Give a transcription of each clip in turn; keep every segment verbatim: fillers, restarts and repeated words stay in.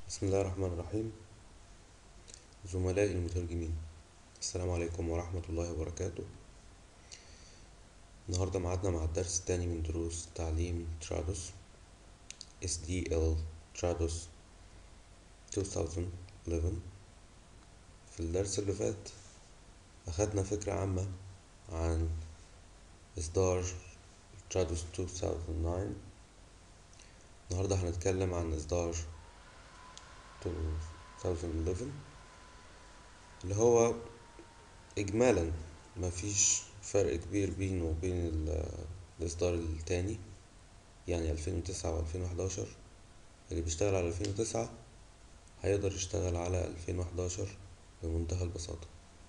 بسم الله الرحمن الرحيم. زملائي المترجمين، السلام عليكم ورحمة الله وبركاته. النهاردة معادنا مع الدرس الثاني من دروس تعليم ترادوس اس دي ال ترادوس ألفين وحداشر. في الدرس اللي فات أخدنا فكرة عامة عن إصدار ترادوس ألفين وتسعة. النهاردة هنتكلم عن إصدار ألفين وحداشر اللي هو إجمالا مفيش فرق كبير بينه وبين ال- الإصدار التاني، يعني ألفين وتسعة وألفين وحداشر. اللي بيشتغل على ألفين وتسعة هيقدر يشتغل على ألفين وحداشر بمنتهى البساطة.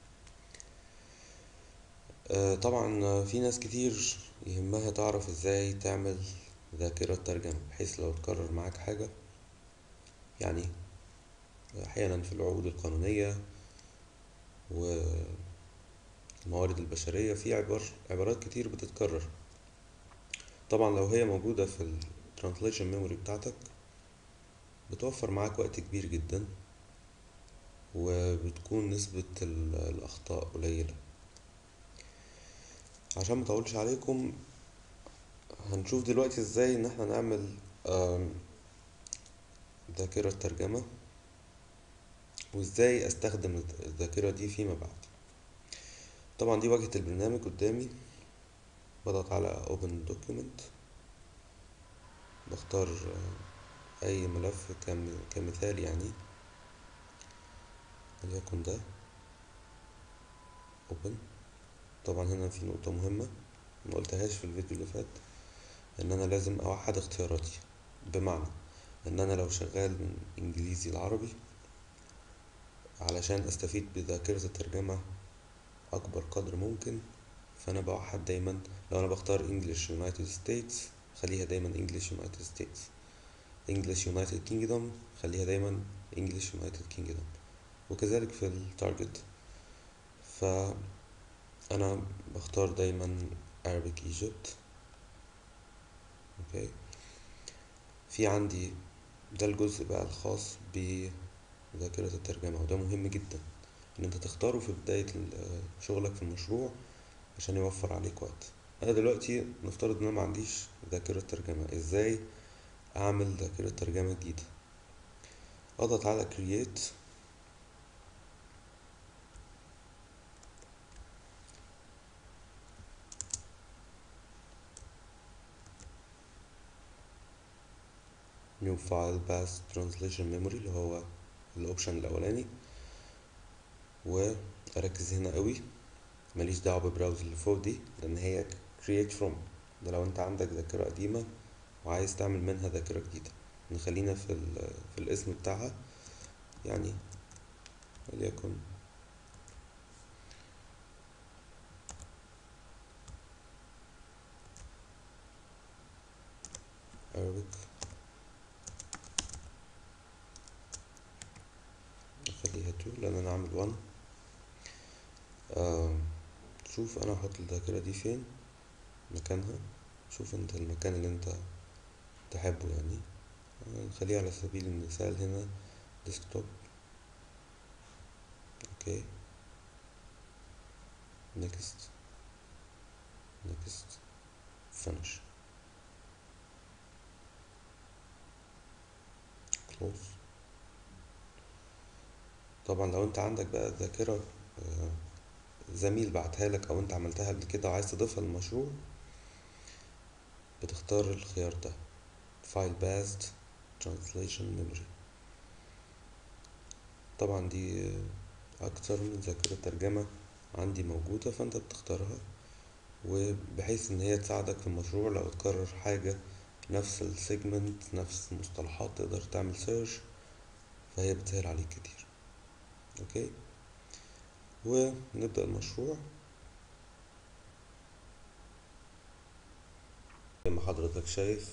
آه، طبعا آه، في ناس كتير يهمها تعرف ازاي تعمل ذاكرة ترجمة، بحيث لو تكرر معاك حاجة، يعني أحيانا في العقود القانونية والموارد البشرية في عبار عبارات كتير بتتكرر. طبعا لو هي موجودة في ال translation memory بتاعتك بتوفر معاك وقت كبير جدا، وبتكون نسبة ال- الأخطاء قليلة. عشان مطولش عليكم، هنشوف دلوقتي ازاي ان احنا نعمل آم، ذاكرة ترجمة، وازاي استخدم الذاكرة دي فيما بعد. طبعا دي واجهة البرنامج قدامي، بضغط على open document، بختار آه، اي ملف كم- كمثال، يعني وليكن ده open. طبعا هنا في نقطة مهمة ما قلتهاش في الفيديو اللي فات، ان انا لازم اوحد اختياراتي. بمعنى ان انا لو شغال من انجليزي لعربي، علشان استفيد بذاكرة الترجمة اكبر قدر ممكن، فانا بوحد دايما. لو انا بختار English United States خليها دايما English United States، English United Kingdom خليها دايما English United Kingdom، وكذلك في التارجت. فانا بختار دايما Arabic Egypt. اوكي، في عندي ده الجزء بقى الخاص بذاكرة الترجمة، وده مهم جدا ان انت تختاره في بداية ال- شغلك في المشروع عشان يوفر عليك وقت. انا دلوقتي نفترض ان انا ما عنديش ذاكرة ترجمة، ازاي اعمل ذاكرة ترجمة جديدة؟ اضغط على create، new file path translation memory اللي هو الاوبشن الاولاني، واركز هنا قوي. ماليش دعوة ببراوز اللي فوق دي، لان هي create from. ده لو انت عندك ذاكرة قديمة وعايز تعمل منها ذاكرة جديدة. نخلينا في ال- في الاسم بتاعها، يعني وليكن Arabic. نخليها two لان انا عامل one. آه شوف انا هحط الذاكرة دي فين مكانها. شوف انت المكان اللي انت تحبه، يعني نخليه على سبيل المثال هنا ديسكتوب. اوكي، نيكست، نيكست، فينيش، كلوز. طبعا لو انت عندك بقى ذاكرة آه، زميل بعتها لك او انت عملتها قبل كده وعايز تضيفها للمشروع، بتختار الخيار ده file based translation memory. طبعا دي آه، اكتر من ذاكرة ترجمة عندي موجودة، فانت بتختارها، وبحيث ان هي تساعدك في المشروع. لو تكرر حاجة نفس السيجمنت نفس المصطلحات تقدر تعمل سيرش، فهي بتسهل عليك كتير. اوكي، ونبدأ المشروع. زي ما حضرتك شايف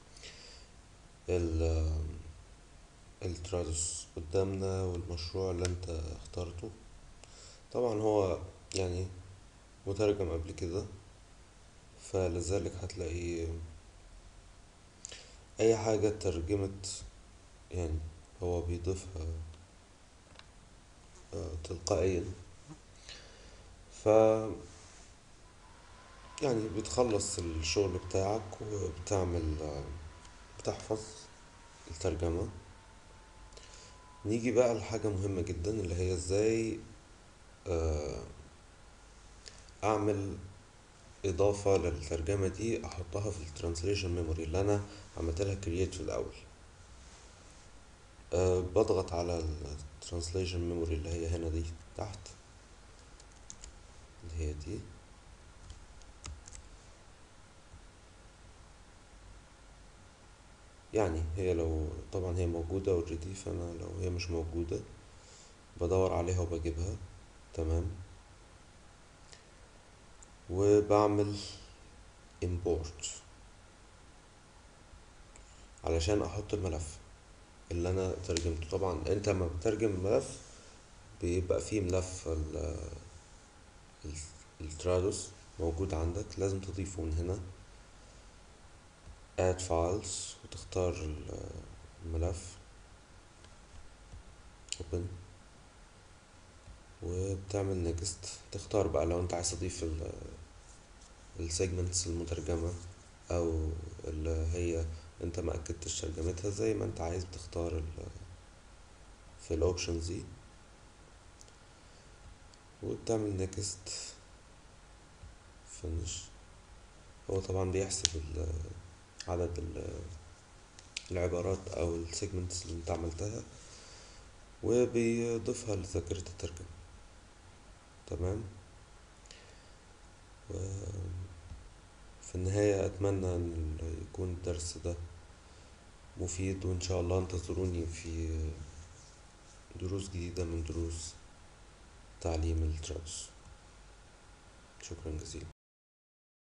ال- الترادوس قدامنا والمشروع اللي انت اخترته. طبعا هو يعني مترجم قبل كده، فلذلك هتلاقي اي حاجة ترجمت، يعني هو بيضيفها آه، تلقائيا. ف يعني بتخلص الشغل بتاعك وبتعمل آه، بتحفظ الترجمة. نيجي بقى لحاجة مهمة جدا اللي هي ازاي آه، اعمل اضافة للترجمة دي احطها في الترانسليشن ميموري اللي انا عملت لها كرييت في الاول. أه بضغط على الترانسليشن ميموري اللي هي هنا دي تحت، اللي هي دي. يعني هي لو طبعا هي موجودة اوريدي، فانا لو هي مش موجودة بدور عليها وبجيبها. تمام. وبعمل import علشان احط الملف اللي انا ترجمته. طبعا انت لما بتترجم ملف بيبقى فيه ملف ال- ال- الترادوس موجود عندك، لازم تضيفه من هنا add files وتختار ال- الملف open وبتعمل next. تختار بقى لو انت عايز تضيف السيجمنتس المترجمة او اللي هي انت ما اكدتش ترجمتها، زي ما انت عايز بتختار ال- في الاوبشنز دي وبتعمل next finish. هو طبعا بيحسب ال- عدد ال- العبارات او السيجمنتس اللي انت عملتها وبيضيفها لذاكرة الترجمة. تمام. وفي النهاية أتمنى أن يكون الدرس ده مفيد، وإن شاء الله انتظروني في دروس جديدة من دروس تعليم التراث. شكرا جزيلا.